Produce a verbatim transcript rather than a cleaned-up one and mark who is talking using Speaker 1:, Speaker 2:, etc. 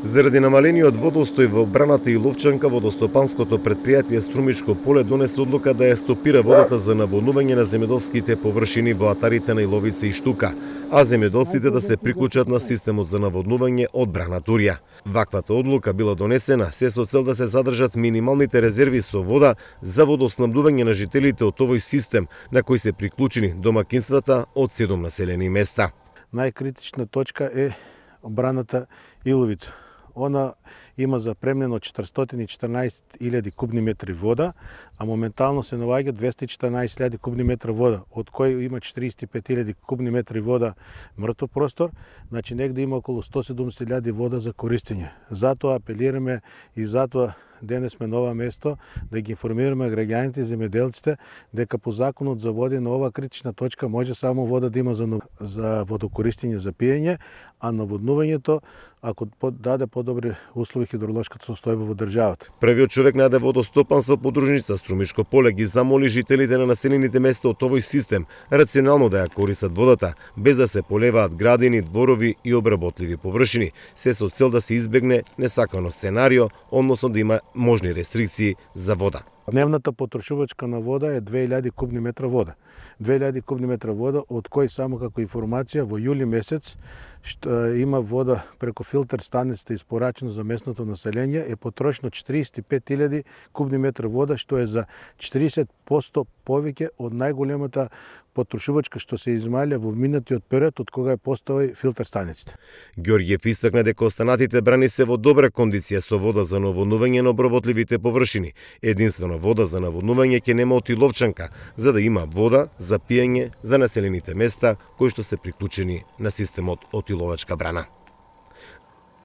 Speaker 1: Заради намалениот водостој во браната Иловчанка, водостопанското претпријатие Струмишко поле донесе одлука да ја стопира водата за наводнување на земјоделските површини во атарите на Иловица и Штука, а земјоделците да се приклучат на системот за наводнување од брана Турја. Ваквата одлука била донесена се со цел да се задржат минималните резерви со вода за водоснабдување на жителите од овој систем, на кој се приклучени домакинствата од седум населени места.
Speaker 2: Најкритична точка е браната Иловица. Она има запремнено четиристотини и четрнаесет илјади кубни метри вода, а моментално се наоѓа двесте и четрнаесет илјади кубни метри вода, од кои има четириесет и пет илјади кубни метри вода мртов простор, значи негде има околу сто и седумдесет илјади вода за користење. Затоа апелираме и затоа денес сме на ова место да ги информираме граѓаните и земјоделците дека по законот за води на ова критична точка може само вода да има за, за водокористење за пиење, а наводнувањето ако даде подобри услови хидролошката состојба во државата.
Speaker 1: Првиот човек на водостопанство подружница Струмишко поле ги замоли жителите на населените места од овој систем рационално да ја користат водата, без да се полеваат градини, дворови и обработливи површини, се со цел да се избегне несакано сценарио, односно да има можни рестрикции за вода.
Speaker 2: Дневната потрошувачка на вода е две илјади кубни метра вода. две илјади кубни метра вода, од кои само како информација во јули месец што има вода преку филтер станицата испорачено за местното население е потрошено четириесет и пет илјади кубни метра вода, што е за четириесет проценти повеќе од најголемата потрошувачка што се измалја во минатиот период од кога е постави филтер станиците.
Speaker 1: Ѓорѓев истакна дека останатите брани се во добра кондиција со вода за наводнување на обработливите површини. Единствено вода за наводнување ќе нема од Иловчанка, за да има вода за пиење за населените места кои што се приклучени на системот од Иловачка брана.